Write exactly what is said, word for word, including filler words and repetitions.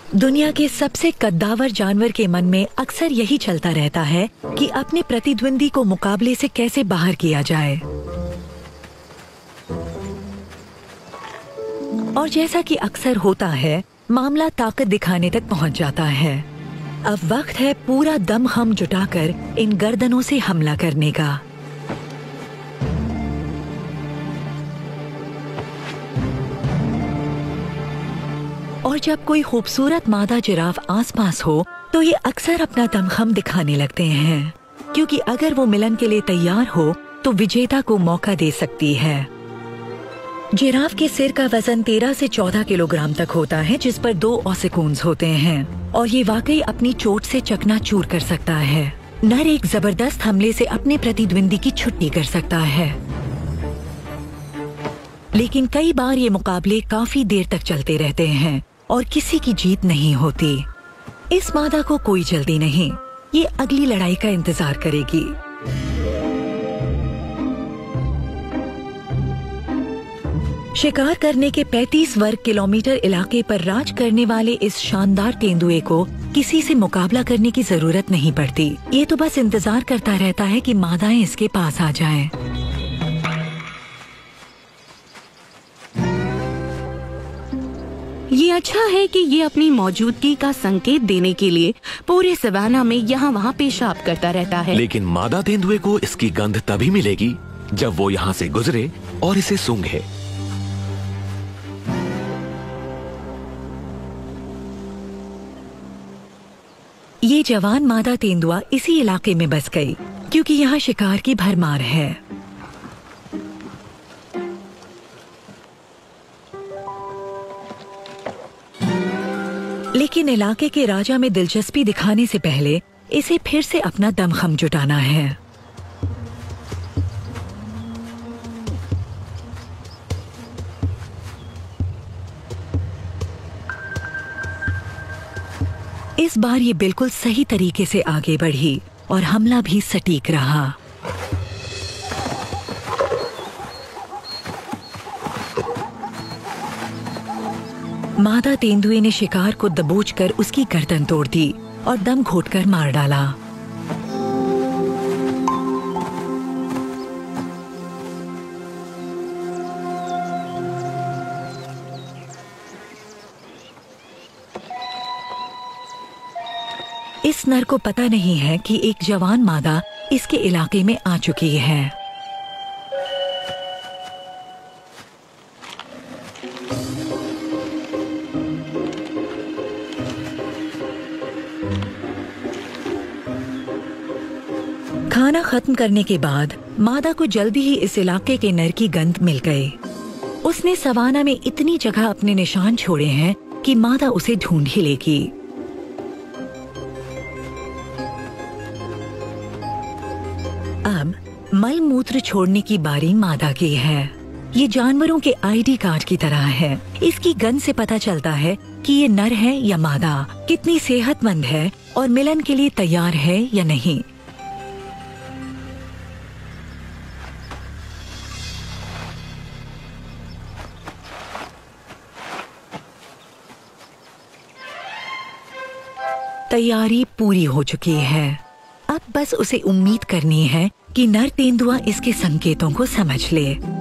दुनिया के सबसे कद्दावर जानवर के मन में अक्सर यही चलता रहता है कि अपने प्रतिद्वंदी को मुकाबले से कैसे बाहर किया जाए। और जैसा कि अक्सर होता है, मामला ताकत दिखाने तक पहुंच जाता है। अब वक्त है पूरा दम खम जुटाकर इन गर्दनों से हमला करने का। और जब कोई खूबसूरत मादा जिराफ आसपास हो तो ये अक्सर अपना दमखम दिखाने लगते हैं, क्योंकि अगर वो मिलन के लिए तैयार हो तो विजेता को मौका दे सकती है। जिराफ के सिर का वजन तेरह से चौदह किलोग्राम तक होता है, जिस पर दो ऑसिकून्स होते हैं और ये वाकई अपनी चोट से चकनाचूर कर सकता है। नर एक जबरदस्त हमले से अपने प्रतिद्वंदी की छुट्टी कर सकता है, लेकिन कई बार ये मुकाबले काफी देर तक चलते रहते हैं और किसी की जीत नहीं होती। इस मादा को कोई जल्दी नहीं, ये अगली लड़ाई का इंतजार करेगी। शिकार करने के पैंतीस वर्ग किलोमीटर इलाके पर राज करने वाले इस शानदार तेंदुए को किसी से मुकाबला करने की जरूरत नहीं पड़ती। ये तो बस इंतजार करता रहता है कि मादाएं इसके पास आ जाएं। ये अच्छा है कि ये अपनी मौजूदगी का संकेत देने के लिए पूरे सवाना में यहाँ वहाँ पेशाब करता रहता है। लेकिन मादा तेंदुए को इसकी गंध तभी मिलेगी जब वो यहाँ से गुजरे और इसे सूंघे। ये जवान मादा तेंदुआ इसी इलाके में बस गई, क्योंकि यहाँ शिकार की भरमार है। लेकिन इलाके के राजा में दिलचस्पी दिखाने से पहले इसे फिर से अपना दमखम जुटाना है। इस बार ये बिल्कुल सही तरीके से आगे बढ़ी और हमला भी सटीक रहा। मादा तेंदुए ने शिकार को दबोचकर उसकी गर्दन तोड़ दी और दम घोटकर मार डाला। इस नर को पता नहीं है कि एक जवान मादा इसके इलाके में आ चुकी है। खाना खत्म करने के बाद मादा को जल्दी ही इस इलाके के नर की गंध मिल गई। उसने सवाना में इतनी जगह अपने निशान छोड़े हैं कि मादा उसे ढूंढ ही लेगी। अब मल मूत्र छोड़ने की बारी मादा की है। ये जानवरों के आईडी कार्ड की तरह है। इसकी गंध से पता चलता है कि ये नर है या मादा, कितनी सेहतमंद है और मिलन के लिए तैयार है या नहीं। तैयारी पूरी हो चुकी है। अब बस उसे उम्मीद करनी है कि नर तेंदुआ इसके संकेतों को समझ ले।